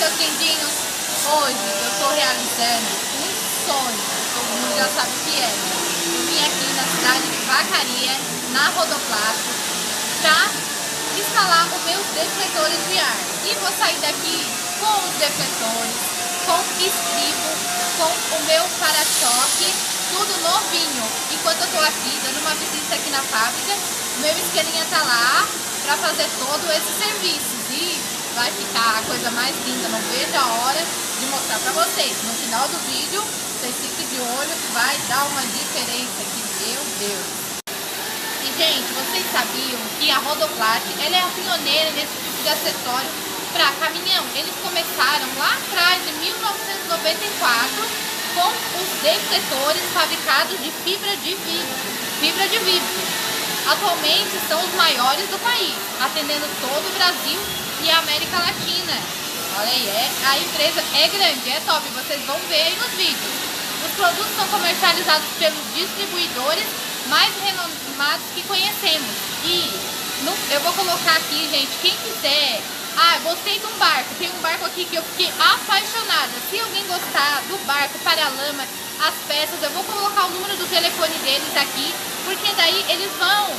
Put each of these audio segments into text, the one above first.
meus lindinhos, hoje eu tô realizando um sonho, todo mundo já sabe o que é. Eu vim aqui na cidade de Vacaria, na Rodoplast, pra instalar os meus defletores de ar. E vou sair daqui com os defletores, com estribo, com o meu para-choque, tudo novinho. Enquanto eu tô aqui dando uma visita aqui na fábrica, o meu esquelinha tá lá pra fazer todo esse serviço. E vai ficar a coisa mais linda, não vejo a hora de mostrar pra vocês. No final do vídeo, vocês fiquem de olho que vai dar uma diferença aqui, meu Deus. E gente, vocês sabiam que a Rodoplast, ela é a pioneira nesse tipo de acessório para caminhão. Eles começaram lá atrás, em 1994, com os defletores fabricados de fibra de vidro. Atualmente são os maiores do país, atendendo todo o Brasil e a América Latina. Olha aí, a empresa é grande, é top, vocês vão ver aí nos vídeos. Os produtos são comercializados pelos distribuidores mais renomados que conhecemos. E eu vou colocar aqui, gente, quem quiser. Gostei de um barco. Tem um barco aqui que eu fiquei apaixonada. Se alguém gostar do barco, para-lama, as peças, eu vou colocar o número do telefone deles aqui, porque daí eles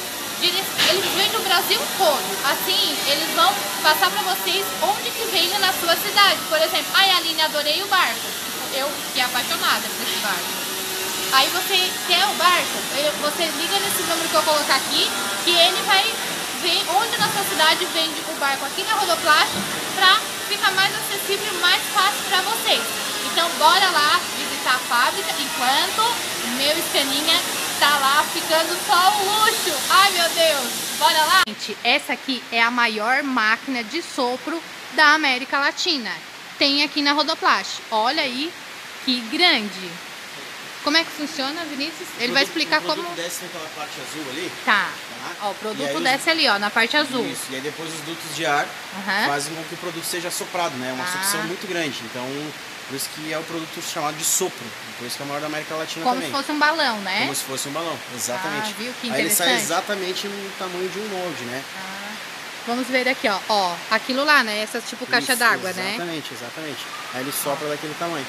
vêm do Brasil todo. Assim, eles vão passar pra vocês onde que vende na sua cidade. Por exemplo, Aline, adorei o barco. Eu fiquei apaixonada por esse barco. Aí você quer o barco, você liga nesse número que eu colocar aqui, que ele vai ver onde na sua cidade vende o barco aqui na Rodoplast, pra ficar mais acessível e mais fácil pra vocês. Então bora lá visitar a fábrica, enquanto o meu escaninha tá lá ficando só o luxo. Ai meu Deus, bora lá? Gente, essa aqui é a maior máquina de sopro da América Latina. Tem aqui na Rodoplast, olha aí que grande. Como é que funciona, Vinícius? Ele vai explicar como... O produto desce naquela parte azul ali. Tá. Ó, o produto desce ali, ó, na parte azul. Isso, e aí depois os dutos de ar fazem com que o produto seja soprado, né? É uma sucção muito grande. Então, por isso que é o produto chamado de sopro. Por isso que é o maior da América Latina como também. Como se fosse um balão, né? Como se fosse um balão, exatamente. Viu? Que aí ele interessante. sai exatamente no tamanho de um molde, né? Vamos ver aqui, ó. Ó, aquilo lá, né? Essa tipo caixa d'água, né? Exatamente, exatamente. Aí ele sopra daquele tamanho.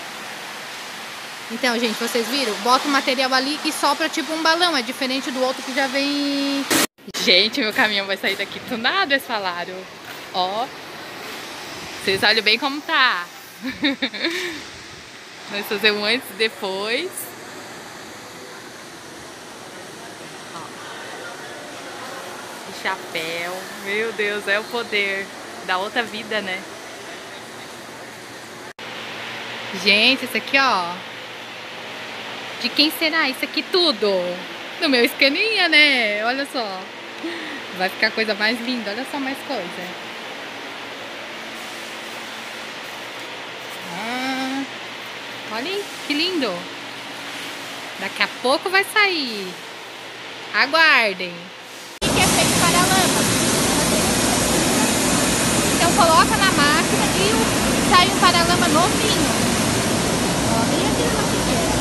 Então, gente, vocês viram? Bota o material ali e sopra tipo um balão. É diferente do outro que já vem... Gente, meu caminhão vai sair daqui tunado, eles falaram. Ó. Vocês olham bem como tá. Nós fazemos antes e depois. Ó. Que chapéu. Meu Deus, é o poder da outra vida, né? Gente, isso aqui, ó. De quem será isso aqui tudo? Do meu escaninha, né? Olha só. Vai ficar a coisa mais linda. Olha só mais coisa. Olha aí, que lindo. Daqui a pouco vai sair. Aguardem. O que é feito para a lama? Então coloca na máquina e sai um paralama novinho. Olha aquele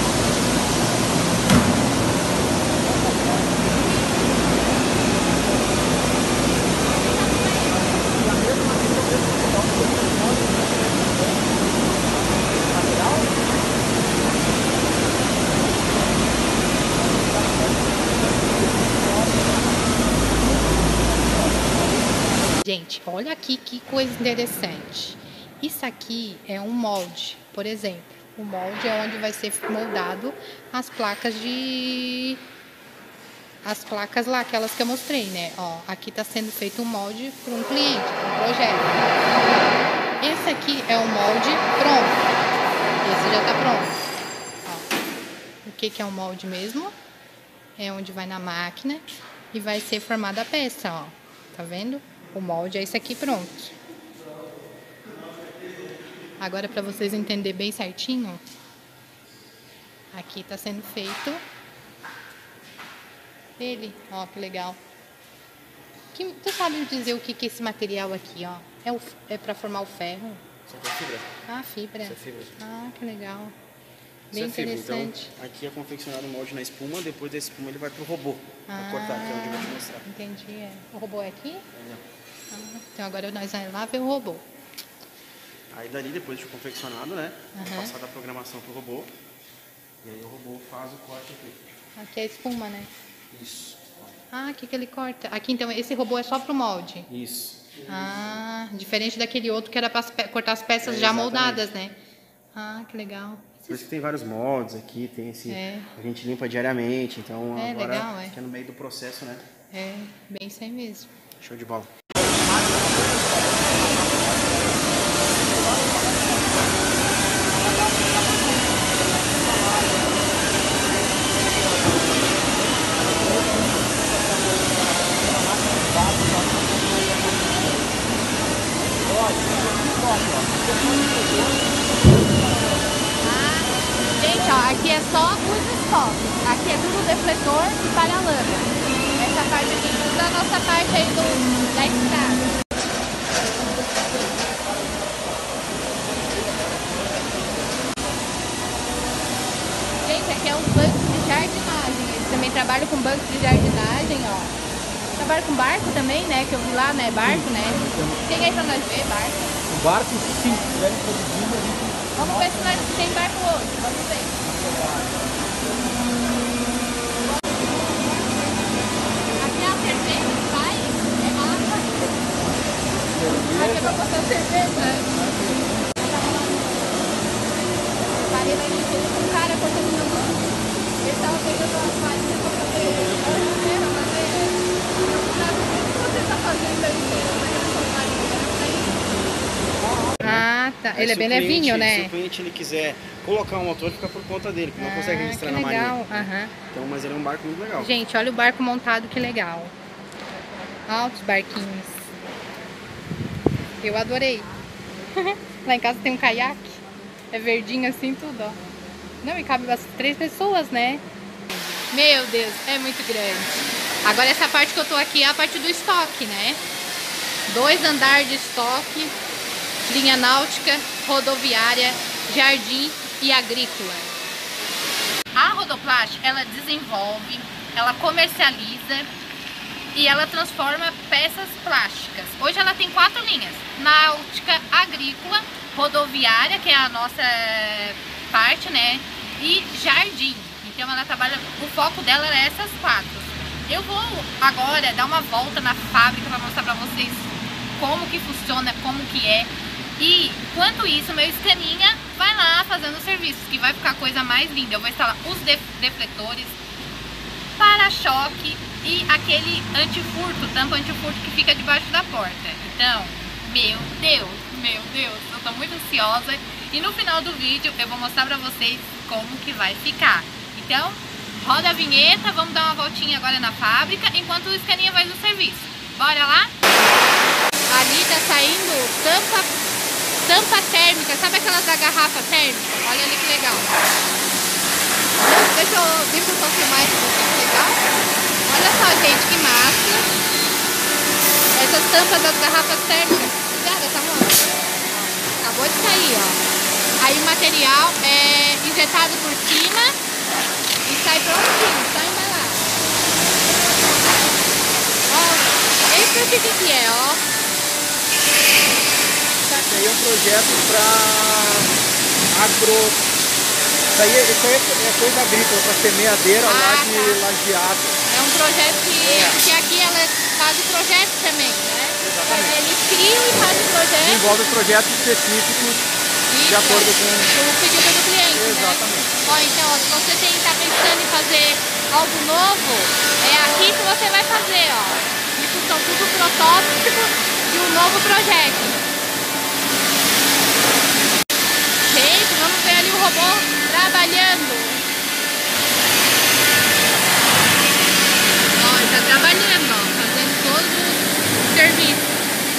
Gente, olha aqui que coisa interessante. Isso aqui é um molde, por exemplo. O molde é onde vai ser moldado as placas de... As placas lá, aquelas que eu mostrei, né? Ó, aqui tá sendo feito um molde para um cliente, para um projeto. Esse aqui é o molde pronto. Esse já tá pronto. Ó, o que que é o molde mesmo? É onde vai na máquina e vai ser formada a peça, ó. Tá vendo? O molde é esse aqui pronto. Agora, para vocês entenderem bem certinho, aqui tá sendo feito ele. Ó, que legal. Tu sabe me dizer o que que é esse material aqui, ó? É para formar o ferro? Isso aqui é fibra. Ah, fibra. Isso é fibra. Ah, que legal. Isso Bem é fibra. interessante. Então, aqui é confeccionado o molde na espuma, depois da espuma ele vai pro robô para cortar, que é onde eu vou te mostrar. Entendi. É. O robô é aqui? Não. Então agora nós vamos lá ver o robô. Aí dali, depois de confeccionado, né? Passar da programação pro robô. E aí o robô faz o corte aqui. Aqui é a espuma, né? Isso. Ah, aqui que ele corta. Aqui então, esse robô é só pro molde? Isso. Ah, diferente daquele outro que era para cortar as peças já moldadas, né? Ah, que legal. Por isso que tem vários moldes aqui, tem esse... A gente limpa diariamente, então agora legal, fica no meio do processo, né? É, bem isso aí mesmo. Show de bola. Gente, ó, aqui é só os estoques. Aqui é tudo defletor e paralama. Essa parte aqui, tudo da nossa parte aí da estrada. Gente, aqui é um banco de jardinagem. Eles também trabalham com banco de jardinagem, ó. Trabalha com barco também, né? Que eu vi lá, né? Barco, né? Tem aí pra nós ver, barco. O barco, sim, se estiverem produzindo, a gente... Vamos ver se nós tem barco hoje. Vamos ver. Aqui é a cerveja que vai, é água. Aqui é pra botar cerveja. Parei lá em cima com um cara cortando meu mão. Ele tava pegando uma farinha pra fazer. O que você tá fazendo aí? Ah, tá. Ele é bem levinho, né? Se o cliente ele quiser colocar um motor, fica por conta dele, porque não consegue registrar na marinha. Então, mas ele é um barco muito legal. Gente, olha o barco montado, que legal. Altos barquinhos. Eu adorei. Lá em casa tem um caiaque. É verdinho assim, tudo, ó. Não, e cabe 3 pessoas, né? Meu Deus, é muito grande. Agora essa parte que eu tô aqui é a parte do estoque, né? 2 andares de estoque. Linha náutica, rodoviária, jardim e agrícola. A Rodoplast, ela desenvolve, ela comercializa e ela transforma peças plásticas. Hoje ela tem 4 linhas: náutica, agrícola, rodoviária, que é a nossa parte, né? E jardim. Então ela trabalha, o foco dela é essas 4. Eu vou agora dar uma volta na fábrica para mostrar para vocês como que funciona, como que é. E, enquanto isso, meu escaninha vai lá fazendo os serviços, que vai ficar a coisa mais linda. Eu vou instalar os defletores, para-choque e aquele antifurto, tampa antifurto que fica debaixo da porta. Então, meu Deus, eu tô muito ansiosa. E no final do vídeo eu vou mostrar pra vocês como que vai ficar. Então, roda a vinheta, vamos dar uma voltinha agora na fábrica, enquanto o escaninha vai no serviço. Bora lá? Ali tá saindo tampa térmica, sabe aquelas da garrafa térmica? Olha ali que legal. Deixa eu só filmar isso aqui, que legal. Olha só, gente, que massa. Essas tampas das garrafas térmicas. Cuidado, essa moça. Acabou de sair, ó. Aí o material é injetado por cima e sai prontinho, só embalar. Ó, esse aqui que é, ó. Esse aí é um projeto para Isso aí é coisa agrícola, para semeadeira lá de lajeado. É um projeto que aqui ela faz o projeto também, né? Exatamente. Eles criam e fazem o projeto. Envolve projetos específicos de acordo com o pedido do cliente. Exatamente. Né? Ó, então, ó, se você está pensando em fazer algo novo, é aqui que você vai fazer, ó. Isso são tudo protótipos de um novo projeto. Gente, vamos ver ali o robô trabalhando. Ó, ele tá trabalhando, ó, fazendo todos os serviços.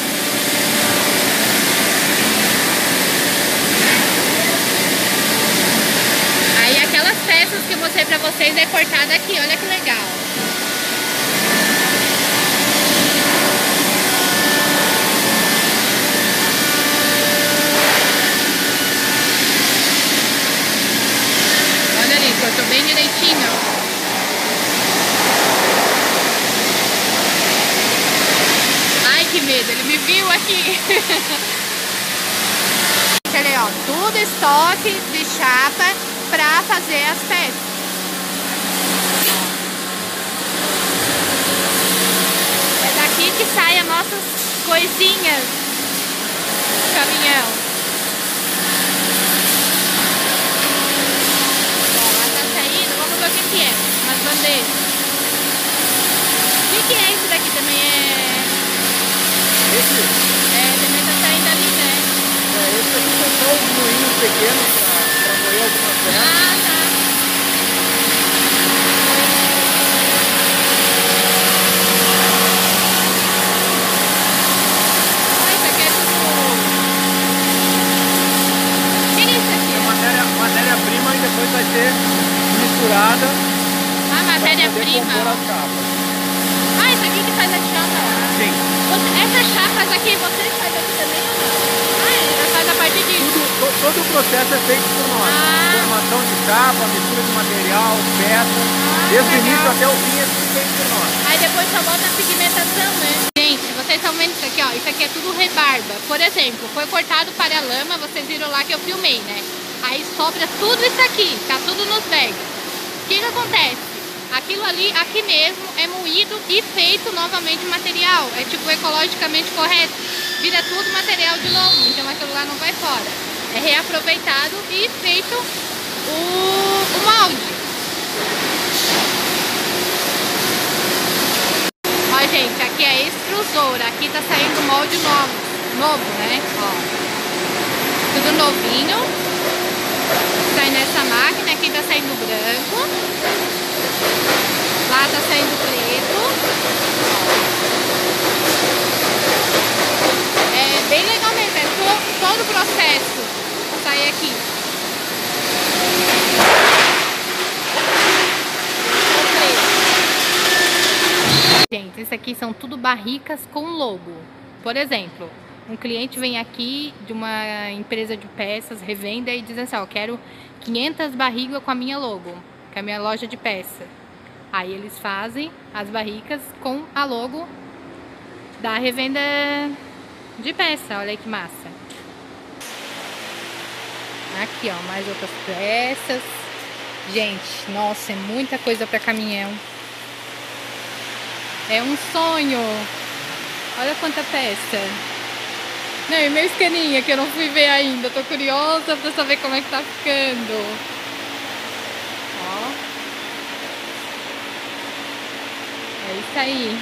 Aí aquelas peças que eu mostrei pra vocês é cortada aqui, olha que legal. Olha ali, cortou bem direitinho. Ai, que medo, ele me viu aqui. ó, tudo estoque de chapa pra fazer as peças. É daqui que saem as nossas coisinhas do caminhão. Ó, lá tá saindo, vamos ver o que é. Umas bandejas. O que é isso daqui também? Esse? Também tá saindo ali, né? Esse aqui são só os moinhos pequenos pra moer algumas peças. Ah, tá. Olha, isso aqui é tudo... O que é isso aqui? Matéria-prima e depois vai ser misturada. Ah, matéria-prima. Ah, isso aqui que faz a chapa. Sim. Essas chapas aqui, vocês fazem aqui também ou não? Ah, já faz a parte disso. Todo o processo é feito por nós. Formação de chapa, mistura de material, peça. Desde o início até o fim é tudo feito por nós. Aí depois só bota a pigmentação, né? Gente, vocês estão vendo isso aqui, ó. Isso aqui é tudo rebarba. Por exemplo, foi cortado para a lama, vocês viram lá que eu filmei, né? Aí sobra tudo isso aqui, tá tudo nos bags. O que acontece? Aquilo ali, aqui mesmo, é moído e feito novamente material. É tipo ecologicamente correto. Vira tudo material de novo, então aquilo lá não vai fora. É reaproveitado e feito o molde. Ó, gente, aqui é extrusora. Aqui tá saindo molde novo, né? Ó. Tudo novinho. Sai nessa máquina, aqui tá saindo branco. Lá tá saindo preto. É bem legal mesmo, é todo o processo sai aqui. Gente, isso aqui são tudo barricas com logo. Por exemplo, um cliente vem aqui de uma empresa de peças, revenda, e diz assim, ó, quero 500 barrigas com a minha logo, com a minha loja de peça. Aí eles fazem as barricas com a logo da revenda de peça. Olha aí que massa. Aqui, ó, mais outras peças. Gente, nossa, é muita coisa para caminhão. É um sonho. Olha quanta peça. Não, e meu escaninha que eu não fui ver ainda. Tô curiosa para saber como é que tá ficando. Ó. É isso aí.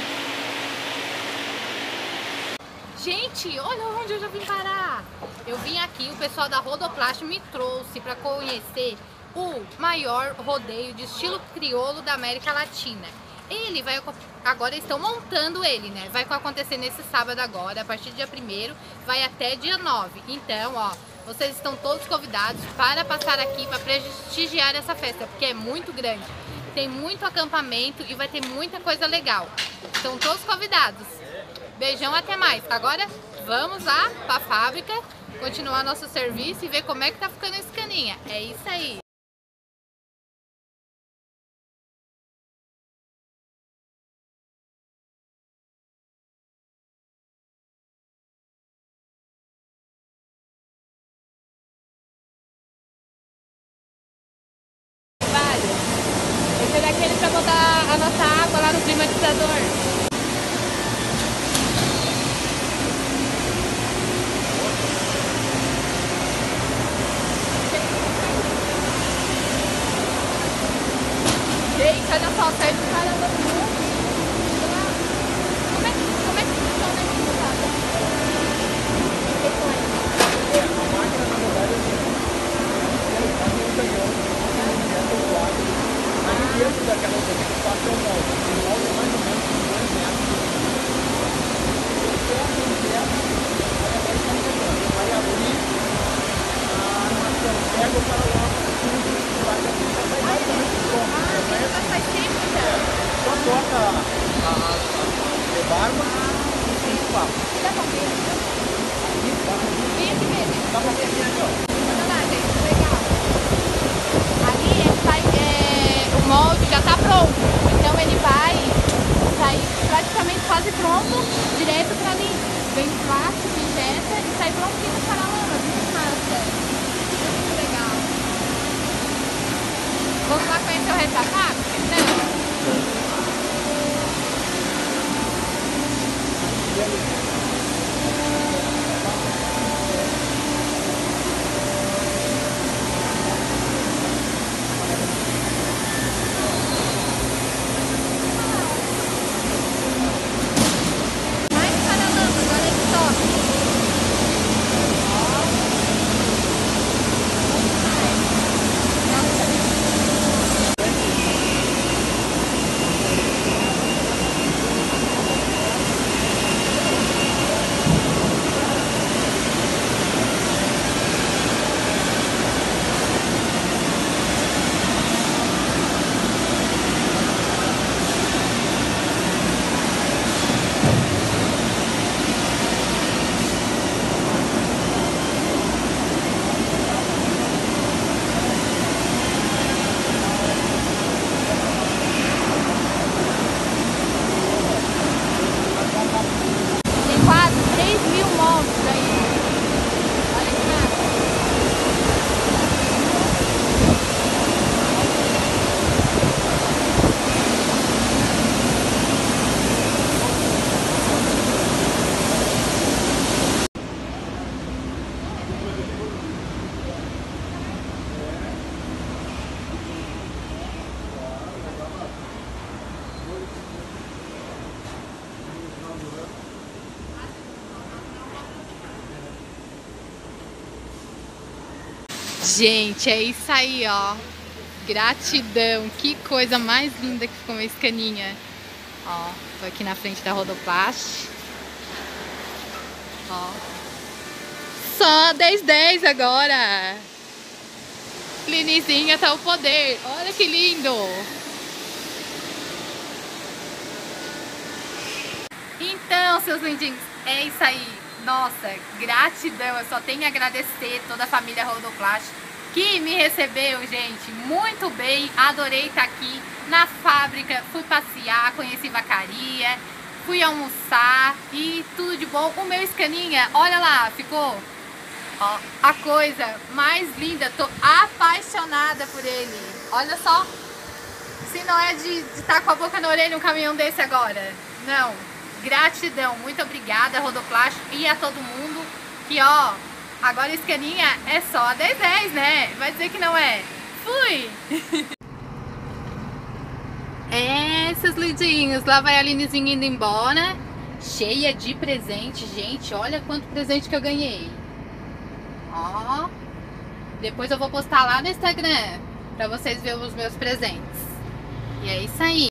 Gente, olha onde eu já vim parar. Eu vim aqui, o pessoal da Rodoplast me trouxe para conhecer o maior rodeio de estilo crioulo da América Latina. Ele vai, agora estão montando ele, né? Vai acontecer nesse sábado agora, a partir do dia 1º, vai até dia 9. Então, ó, vocês estão todos convidados para passar aqui para prestigiar essa festa, porque é muito grande. Tem muito acampamento e vai ter muita coisa legal. Estão todos convidados. Beijão, até mais. Agora vamos lá para a fábrica, continuar nosso serviço e ver como é que tá ficando esse caninha. É isso aí. Esse é daquele para botar a nossa água lá no climatizador. Gente, olha só, sai do caramba. Como é que funciona isso, sabe? A máquina, na verdade, é assim. Aí dentro daquela outra que passa o molde. O molde é mais ou menos Gente, é isso aí, ó. Gratidão. Que coisa mais linda que ficou meu Scania. Ó, tô aqui na frente da Rodoplast. Ó. Só 10/10 agora. Linizinha tá o poder. Olha que lindo. Então, seus lindinhos, é isso aí. Nossa, gratidão. Eu só tenho a agradecer toda a família Rodoplast que me recebeu, gente, muito bem. Adorei estar aqui na fábrica. Fui passear, conheci vacaria, fui almoçar e tudo de bom. O meu Scania, olha lá, ficou, ó, a coisa mais linda. Tô apaixonada por ele. Olha só. Se não é de estar com a boca na orelha um caminhão desse agora. Não. Gratidão, muito obrigada, Rodoplast, e a todo mundo que, ó, agora o Scania é só a 10/10, né? Vai dizer que não é? Fui! Seus lindinhos, lá vai a Linezinha indo embora, cheia de presente, gente, olha quanto presente que eu ganhei. Ó, depois eu vou postar lá no Instagram pra vocês verem os meus presentes. E é isso aí.